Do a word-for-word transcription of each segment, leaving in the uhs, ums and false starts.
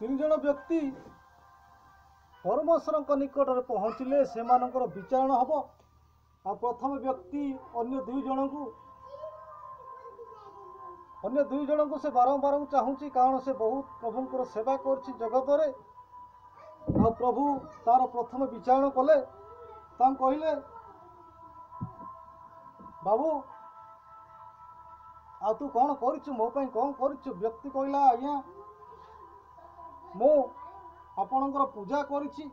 तीन जन व्यक्ति परमेश्वर निकट में पहुँचले से विचारण हम आ प्रथम व्यक्ति अन्य दुई जन को अन्य दुई जन को से बारंबार चाहूँगी कारण से बहुत प्रभुंर सेवा कर जगत में आ प्रभु तार प्रथम विचारण कले कहले बाबू आ तू कौन करिछु मो पई कौन करिछु व्यक्ति कहला आज्ञा मो आपणकर पूजा करिछि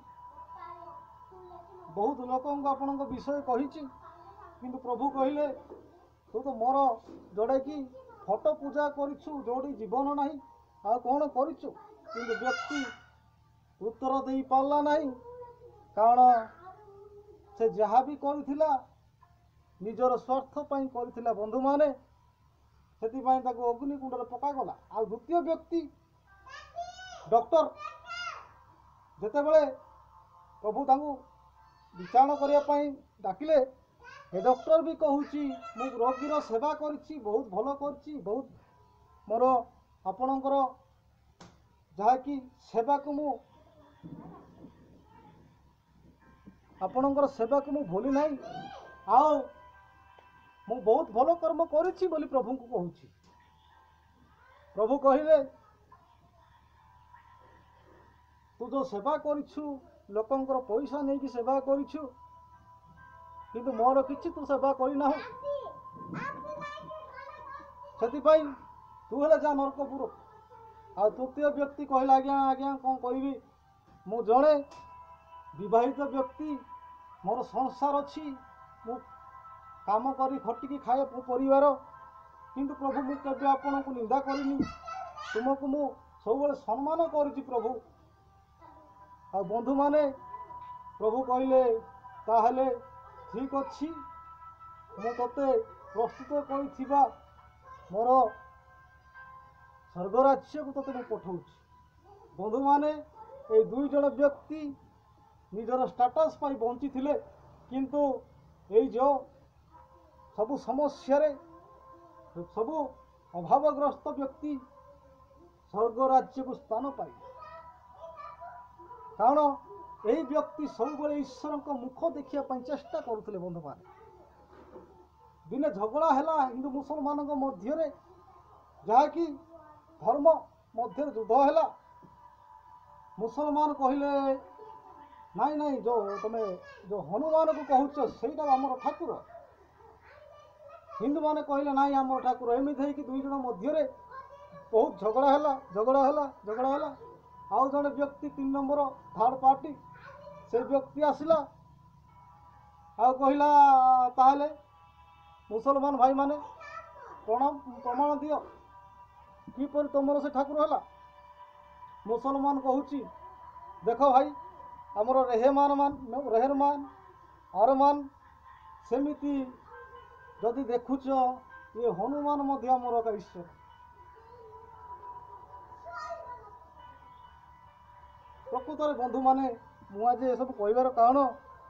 बहुत लोक आपण विषय कही किंतु प्रभु कहले तू तो मोर जोड़ा कि फोटो पूजा करिछु जोड़ी जीवन नहीं आ कौन करिछु किंतु व्यक्ति उत्तर दे पारला नहीं कारण से जहाँ भी करथिला निजर स्वार्थ पई करथिला बंधु माने सेति पई ताको अग्निकुंड रे पका गला आ द्वितीय व्यक्ति डॉक्टर जेते बेले प्रभु तांगु विचारण करिया पई डाकिले हे डॉक्टर भी कहूची मु रोगीर सेवा करिछि बहुत भलो करछि बहुत मोर आपणकर जहा कि सेवा को मु आपणकर सेवा को मु भूली नाही आओ मु बहुत भलो कर्म करिछि बोली प्रभु को कहूची प्रभु कहिले तू जो सेवा करिछु लोकंकर पैसा नहीं कि सेवा करिछु किंतु मोर किछि तू सेवा करिना सेति पई तू हेले जा नरकपुर आ तृतीय व्यक्ति कहला आज्ञा आज्ञा कौन कहबी मु जड़े विवाहित व्यक्ति मोर संसार अच्छी मु काम करी खटिकी खाए परिवार किंतु प्रभु मु केबे आपण को निंदा करिनी तुमको मु सब सम्मान करुछि प्रभु आ बंधु माने प्रभु कहले ताहले ठीक अच्छी मु तते प्रस्तुत करिथिबा मोर स्वर्ग राज्य को तते मु पठाउछि बंधु माने ए दुई जन व्यक्ति निजर स्टेटस पाई बंची थिले किंतु ए जो सबु समस्या रे सबु अभावग्रस्त व्यक्ति स्वर्ग राज्य को स्थान पाई कारण यही व्यक्ति सब ईश्वर को मुख देखा चेष्टा करुले बंधु मान दिने झगड़ा है हिंदू मुसलमान मध्य जहाँकि धर्म मध्य युद्ध है मुसलमान कहले नाई नाई जो तुम जो हनुमान को कहूच से आम ठाकुर हिंदू माने कहले नाई आम ठाकुर एमती है दुई जन मध्य बहुत झगड़ा है झगड़ा है झगड़ा है आउ जड़े व्यक्ति तीन नंबर थर्ड पार्टी से व्यक्ति आसला आ कहला ताहले मुसलमान भाई माने प्रणाम प्रमाण दियो किपर तुमर से ठाकुर है मुसलमान कहूची देख भाई आमर रेहमान मान रेहमान अरमान सेमिति जदि देखुच ये हनुमान मध्य आमर का ईश्वर प्रकृत बंधु माने मुझे ये सब कहबार कारण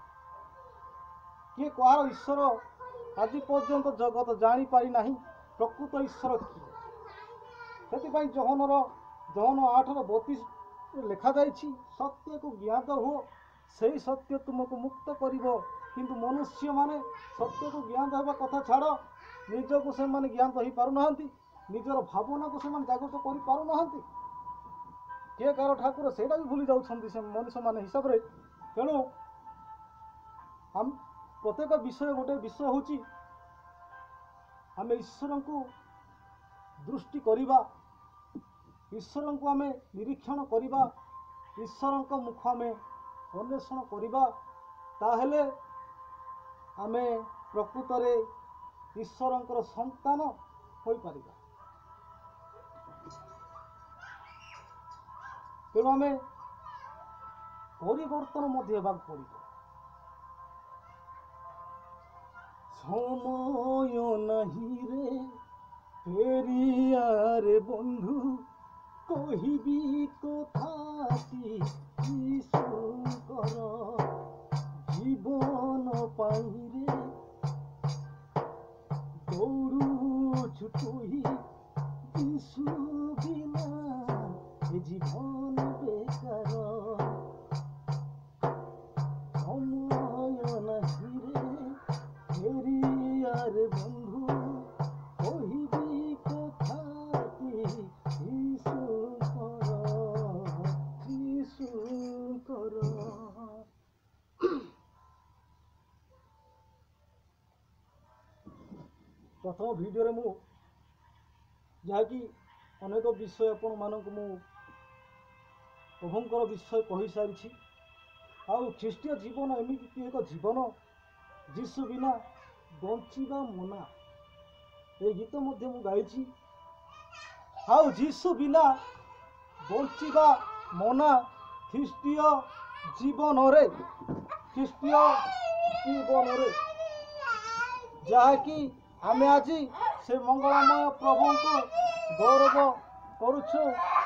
किए कहार ईश्वर आज पर्यंत जगत जापारी ना प्रकृत ईश्वर किए से जहनर जहन आठ बतीस लिखा जा सत्य को ज्ञात हो से सत्य तुमको मुक्त कर किंतु मनुष्य माने सत्य को ज्ञात होगा कथा छाड़ निजक से ज्ञात हो पारना निजर भावना को से जागृत कर पारना किए कार ठाकुर से भी भूली जाऊँ मनुष्य मान हिसाब से तेणु हम प्रत्येक विषय गोटे विषय हूँ आम ईश्वर को दृष्टि करवा ईश्वर को आम निरीक्षण करवा ईश्वर को मुख आम अन्वेषण करवा ताहले आम प्रकृत में ईश्वर संतान हो पारिबा तेणु आम परिवर्तन मध्य पड़ समय नहीं रे फेरिया रे बंधु कहबी कथाटी यीशुकर जीवन पाई रे दौड़ू छुटुही यीशु बिना जीवन प्रथम भिडियो मु जहाँकि अनेक विषय आपण मानक मु प्रभुंकर विषय कही सारी आउ ख्रीष्टीय जीवन एमती एक जीवन जीशु बिना बंचिबा मना ये गीत मध्य मु गाई आउ जीशु बिना बंचिबा मना ख्रीष्टीय जीवन रे ख्रीष्टीय जीवन रे जहाँकि आमे आज से मंगलमय प्रभु को गौरव करुछु।